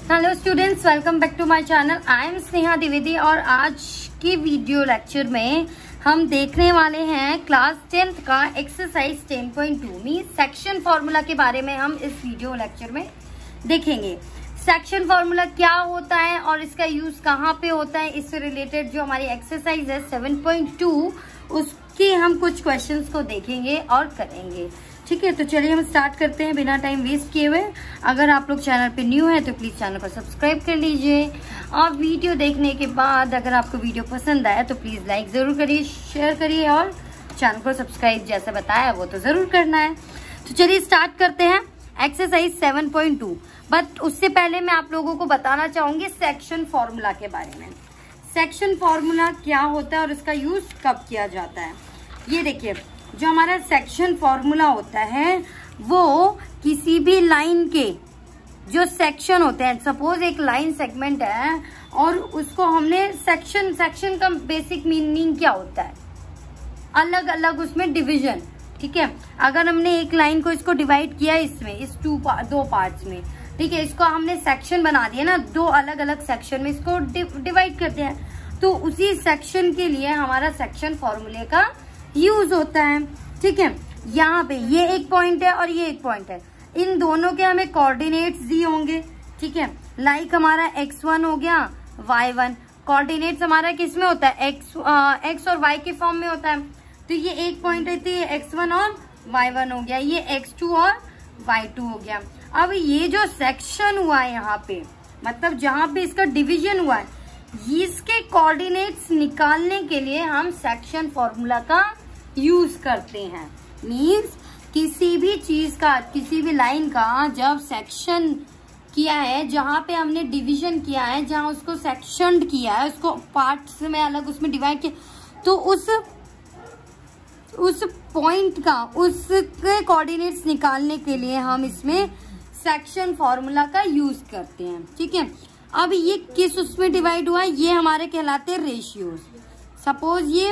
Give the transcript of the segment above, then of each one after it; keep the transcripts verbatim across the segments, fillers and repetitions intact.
Hello students, welcome back to my channel. I am Sneha Dwivedi और आज की वीडियो लेक्चर में हम देखने वाले हैं क्लास टेंथ का एक्सरसाइज टेन पॉइंट टू में सेक्शन फॉर्मूला के बारे में। हम इस वीडियो लेक्चर में देखेंगे सेक्शन फॉर्मूला क्या होता है और इसका यूज कहाँ पे होता है। इससे रिलेटेड जो हमारी एक्सरसाइज है सेवन पॉइंट टू उसकी हम कुछ क्वेश्चंस को देखेंगे और करेंगे। ठीक है, तो चलिए हम स्टार्ट करते हैं बिना टाइम वेस्ट किए हुए। अगर आप लोग चैनल पे न्यू हैं तो प्लीज चैनल को सब्सक्राइब कर लीजिए और वीडियो देखने के बाद अगर आपको वीडियो पसंद आया तो प्लीज लाइक जरूर करिए, शेयर करिए और चैनल को सब्सक्राइब जैसा बताया वो तो जरूर करना है। तो चलिए स्टार्ट करते हैं exercise seven point two. But उससे पहले मैं आप लोगों को बताना चाहूंगी सेक्शन फॉर्मूला के बारे में। सेक्शन फॉर्मूला क्या होता है और इसका यूज कब किया जाता है। ये देखिए, जो हमारा सेक्शन फॉर्मूला होता है वो किसी भी लाइन के जो सेक्शन होते हैं, सपोज एक लाइन सेगमेंट है और उसको हमने सेक्शन सेक्शन का बेसिक मीनिंग क्या होता है, अलग अलग उसमें डिवीजन। ठीक है, अगर हमने एक लाइन को इसको डिवाइड किया इसमें इस टू पा, दो पार्ट्स में, ठीक है, इसको हमने सेक्शन बना दिया ना, दो अलग अलग सेक्शन में इसको डिवाइड करते हैं तो उसी सेक्शन के लिए हमारा सेक्शन फॉर्मूले का यूज होता है। ठीक है, यहाँ पे ये एक पॉइंट है और ये एक पॉइंट है, इन दोनों के हमें कोऑर्डिनेट्स दी होंगे। ठीक है, लाइक हमारा एक्स वन हो गया, वाई वन। कोऑर्डिनेट्स हमारा किस में होता है, एक्स एक्स और वाई के फॉर्म में होता है। तो ये एक पॉइंट रहती है एक्स वन और वाई वन हो गया, ये एक्स टू और वाई टू हो गया। अब ये जो सेक्शन हुआ है यहाँ पे, मतलब जहां पे इसका डिवीजन हुआ है, इसके कोऑर्डिनेट्स निकालने के लिए हम सेक्शन फॉर्मूला का यूज करते हैं। मींस किसी भी चीज का, किसी भी लाइन का जब सेक्शन किया है, जहां पे हमने डिवीजन किया है, जहां उसको सेक्शन किया है, उसको पार्ट्स में अलग उसमें डिवाइड किया, तो उस उस पॉइंट का उसके कोऑर्डिनेट्स निकालने के लिए हम इसमें सेक्शन फॉर्मूला का यूज करते हैं। ठीक है, अब ये किस उसमें डिवाइड हुआ है, ये हमारे कहलाते हैं रेशियोज। सपोज ये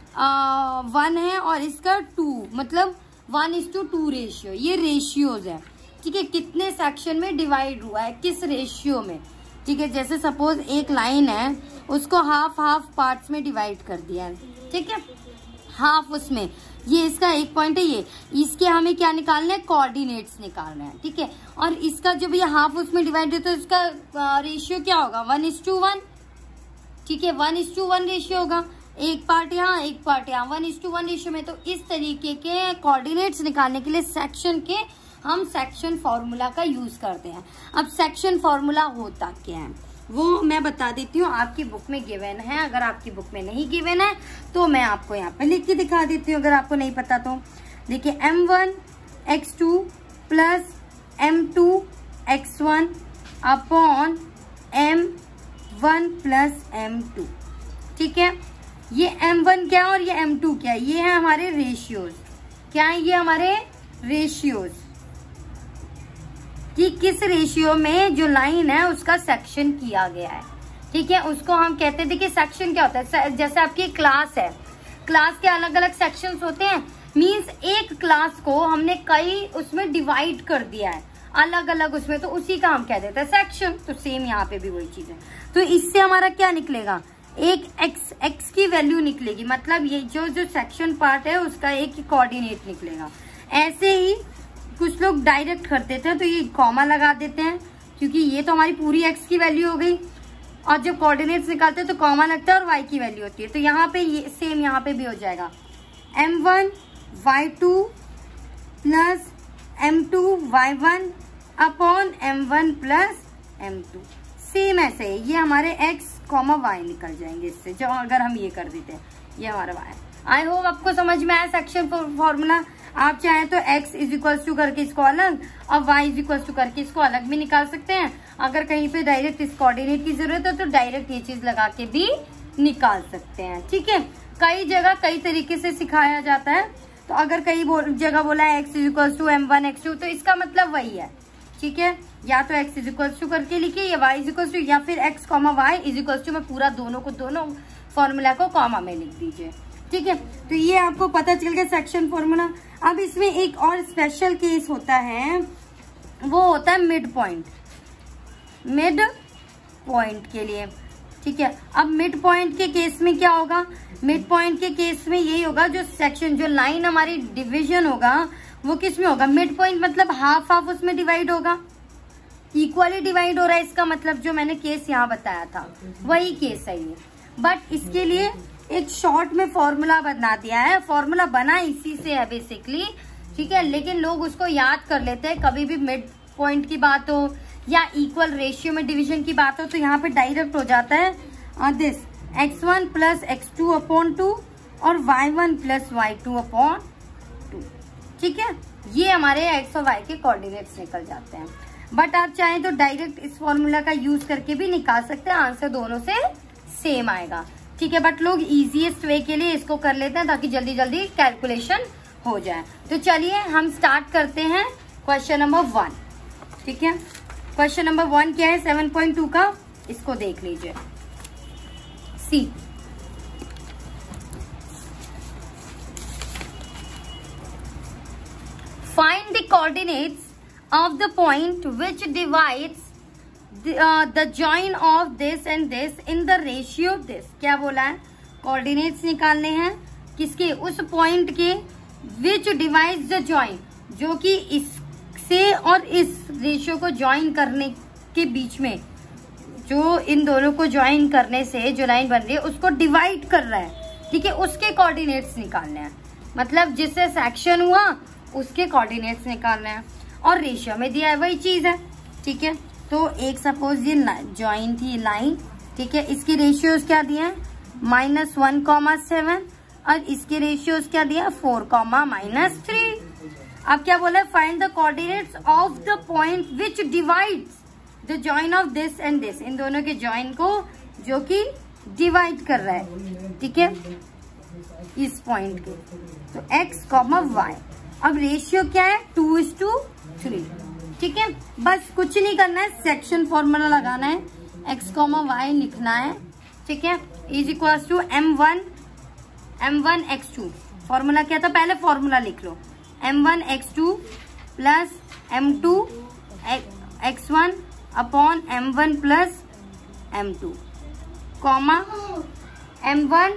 वन है और इसका टू, मतलब one is to two ratio, ये रेशियोज है। ठीक है, कितने सेक्शन में डिवाइड हुआ है, किस रेशियो में। ठीक है, जैसे सपोज एक लाइन है, उसको हाफ हाफ पार्ट्स में डिवाइड कर दिया है। ठीक है, हाफ उसमें, ये इसका एक पॉइंट है, ये इसके हमें क्या निकालना है, कोऑर्डिनेट्स निकालना है। ठीक है, और इसका जब ये हाफ उसमें डिवाइड है तो इसका रेशियो क्या होगा, वन इज टू वन। ठीक है, one is to one ratio होगा, एक पार्ट यहाँ एक पार्ट यहाँ, one is to one ratio में। तो इस तरीके के कोऑर्डिनेट्स निकालने के लिए सेक्शन के हम सेक्शन फॉर्मूला का यूज करते हैं। अब सेक्शन फॉर्मूला होता क्या है वो मैं बता देती हूँ। आपकी बुक में गिवन है, अगर आपकी बुक में नहीं गिवन है तो मैं आपको यहाँ पे लिख के दिखा देती हूँ, अगर आपको नहीं पता तो। देखिए, m one x two plus m two x one upon m one plus m two. ठीक है, ये एम वन क्या है और ये एम टू क्या है, ये है हमारे रेशियोज। क्या है ये हमारे रेशियोज, कि किस रेशियो में जो लाइन है उसका सेक्शन किया गया है। ठीक है, उसको हम कहते हैं, देखिए सेक्शन क्या होता है, जैसे आपकी क्लास है, क्लास के अलग अलग सेक्शंस होते हैं। मींस एक क्लास को हमने कई उसमें डिवाइड कर दिया है अलग अलग उसमें, तो उसी का हम कह देते हैं सेक्शन। तो सेम यहाँ पे भी वही चीज है। तो इससे हमारा क्या निकलेगा, एक एक्स एक्स की वैल्यू निकलेगी, मतलब ये जो जो सेक्शन पार्ट है उसका एक कोऑर्डिनेट निकलेगा। ऐसे ही कुछ लोग डायरेक्ट कर देते हैं, तो ये कॉमा लगा देते हैं क्योंकि ये तो हमारी पूरी एक्स की वैल्यू हो गई, और जब कोऑर्डिनेट्स निकालते हैं तो कॉमा लगता है और वाई की वैल्यू होती है। तो यहाँ पे ये सेम यहाँ पे भी हो जाएगा, m one y two plus m two y one upon m one plus m two. Same ऐसे है, ये हमारे एक्स कॉमा वाई निकल जाएंगे इससे, जो अगर हम ये कर देते हैं, ये हमारा वाई। आई होप आपको समझ में आया सेक्शन फॉर्मूला। आप चाहें तो x इज इक्वल टू करके इसको अलग और y इज इक्वल टू करके इसको अलग भी निकाल सकते हैं। अगर कहीं पे डायरेक्ट इस कोऑर्डिनेट की जरूरत है तो डायरेक्ट ये चीज लगा के भी निकाल सकते हैं। ठीक है, कई जगह कई तरीके से सिखाया जाता है। तो अगर कई जगह बोला है x is equal to m one x two, तो इसका मतलब वही है। ठीक है, या तो x इज इक्वल टू करके लिखिए, या y इज इक्वल टू, या फिर x comma y is equal to में पूरा दोनों को दोनों फॉर्मूला को कॉमा में लिख दीजिए। ठीक है, तो ये आपको पता चल गया सेक्शन फॉर्मूला। अब इसमें एक और स्पेशल केस होता है, वो होता है मिड पॉइंट। मिड पॉइंट के लिए। ठीक है, अब मिड पॉइंट के केस में क्या होगा, मिड पॉइंट के केस में यही होगा, जो सेक्शन जो लाइन हमारी डिवीजन होगा वो किस में होगा, मिड पॉइंट मतलब हाफ हाफ उसमें डिवाइड होगा, इक्वली डिवाइड हो रहा है, इसका मतलब जो मैंने केस यहाँ बताया था वही केस है ये। बट इसके लिए एक शॉर्ट में फॉर्मूला बना दिया है, फॉर्मूला बना इसी से है बेसिकली। ठीक है, लेकिन लोग उसको याद कर लेते हैं, कभी भी मिड पॉइंट की बात हो या इक्वल रेशियो में डिवीजन की बात हो तो यहाँ पे डायरेक्ट हो जाता है this x one plus x two upon two और y one plus y two upon two. ठीक है, ये हमारे एक्स और वाई के कोऑर्डिनेट्स निकल जाते हैं। बट आप चाहें तो डायरेक्ट इस फॉर्मूला का यूज करके भी निकाल सकते हैं, आंसर दोनों से सेम आएगा। ठीक है, बट लोग इजीएस्ट वे के लिए इसको कर लेते हैं ताकि जल्दी जल्दी कैलकुलेशन हो जाए। तो चलिए हम स्टार्ट करते हैं क्वेश्चन नंबर वन। ठीक है, क्वेश्चन नंबर वन क्या है सेवन पॉइंट टू का, इसको देख लीजिए। See find the coordinates of the point which divides the join of this and this in the ratio this. क्या बोला है, कोऑर्डिनेट्स निकालने हैं किसके, उस पॉइंट के विच डिवाइड्स द जॉइन, जो कि इससे और इस रेशियो को ज्वाइन करने के बीच में, जो इन दोनों को ज्वाइन करने से जो लाइन बन रही है उसको डिवाइड कर रहा है। ठीक है, उसके कोऑर्डिनेट्स निकालने हैं, मतलब जिससे सेक्शन हुआ उसके कोऑर्डिनेट्स निकालने हैं, और रेशियो में दिया है वही चीज है। ठीक है, तो एक सपोज ये ज्वाइन थी लाइन। ठीक है, इसकी रेशियोज क्या दिए हैं, माइनस वन कॉमा सेवन, और इसके रेशियोज क्या दिया, फोर कॉमा माइनस थ्री। अब क्या बोला है, find the coordinates of the point which divides the join of this and this, इन दोनों के जॉइन को जो कि डिवाइड कर रहा है। ठीक है, इस पॉइंट के, तो एक्स कॉमा वाई। अब रेशियो क्या है, टू इज टू थ्री। ठीक है, बस कुछ नहीं करना है, सेक्शन फॉर्मूला लगाना है, एक्स कॉमा वाई लिखना है। ठीक है, is equal to m one m one x two. Formula क्या था, पहले फॉर्मूला लिख लो, m one x two plus m two x one upon m one plus m two, comma m one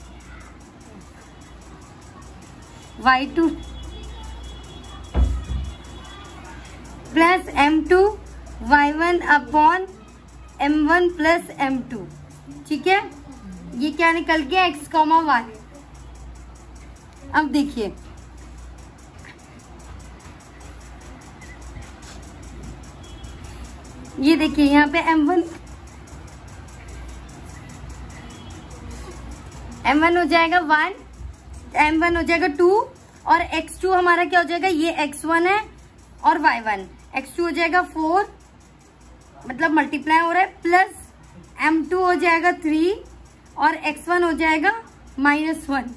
y two plus m two y one upon m one plus m two. ठीक है, ये क्या निकल गया, x comma y. अब देखिए, ये देखिए यहाँ पे एम वन एम वन हो जाएगा वन, एम वन हो जाएगा टू, और एक्स टू हमारा क्या हो जाएगा, ये एक्स वन है और वाई वन, एक्स टू हो जाएगा फोर, मतलब मल्टीप्लाई हो रहा है, प्लस एम टू हो जाएगा थ्री और एक्स वन हो जाएगा माइनस वन।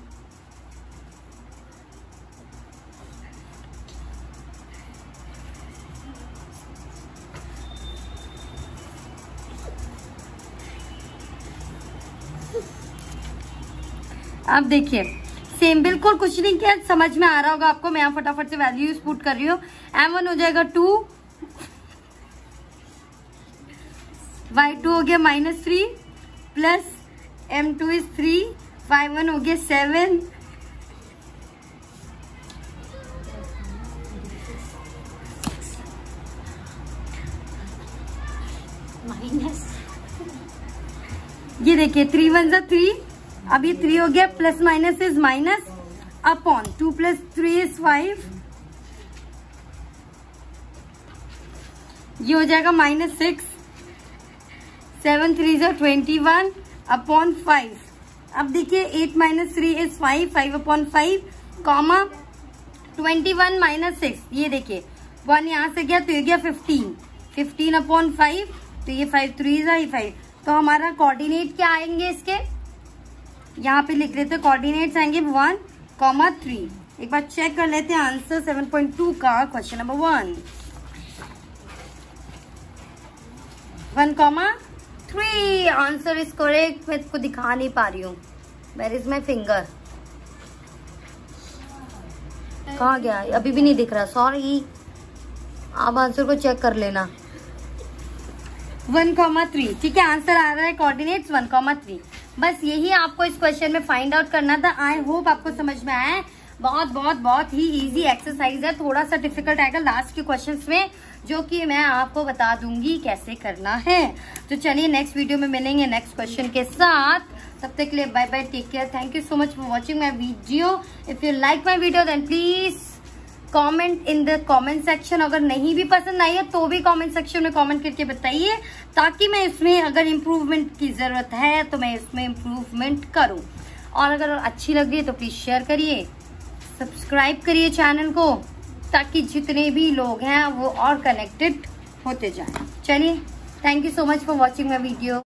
अब देखिए सेम, बिल्कुल कुछ नहीं किया, समझ में आ रहा होगा आपको, मैं यहाँ फटाफट से वैल्यूज पुट कर रही हूँ। एम वन हो जाएगा टू, वाई टू हो गया minus three, plus m two is three, y one हो गया सेवन, माइनस, ये देखिए थ्री वन जा थ्री, अब ये थ्री हो गया, plus minus is minus, upon two plus three is five, ये हो जाएगा माइनस सिक्स, सेवन थ्री जो ट्वेंटी वन अपॉन फाइव। अब देखिए eight minus three is five, five upon five, comma twenty one minus six, ये देखिए one यहाँ से गया तो ये गया फिफ्टीन, फिफ्टीन अपॉन फाइव, तो ये फाइव थ्री जा फाइव। तो हमारा कोऑर्डिनेट क्या आएंगे इसके, यहाँ पे लिख लेते हैं, कोऑर्डिनेट्स आएंगे वन कॉमा थ्री। एक बार चेक कर लेते हैं आंसर सेवन पॉइंट टू का, question number one, one comma three, answer is correct. मैं इसको दिखा नहीं पा रही हूँ, वेयर इज माई फिंगर, कहाँ गया, अभी भी नहीं दिख रहा, सॉरी। आप आंसर को चेक कर लेना, वन कॉमा थ्री। ठीक है, आंसर आ रहा है कोऑर्डिनेट्स वन कॉमा थ्री। बस यही आपको इस क्वेश्चन में फाइंड आउट करना था। आई होप आपको समझ में आया है। बहुत बहुत बहुत ही इजी एक्सरसाइज है, थोड़ा सा डिफिकल्ट आएगा लास्ट के क्वेश्चंस में, जो कि मैं आपको बता दूंगी कैसे करना है। तो चलिए नेक्स्ट वीडियो में मिलेंगे नेक्स्ट क्वेश्चन के साथ। तब तक के लिए bye bye, take care, thank you so much for watching my video. If you like my video then please comment in the comment section. अगर नहीं भी पसंद आई है तो भी कमेंट सेक्शन में कमेंट करके बताइए, ताकि मैं इसमें अगर इम्प्रूवमेंट की जरूरत है तो मैं इसमें इम्प्रूवमेंट करूं। और अगर अच्छी लग रही है तो प्लीज शेयर करिए, सब्सक्राइब करिए चैनल को, ताकि जितने भी लोग हैं वो और कनेक्टेड होते जाएं। चलिए, thank you so much for watching my video.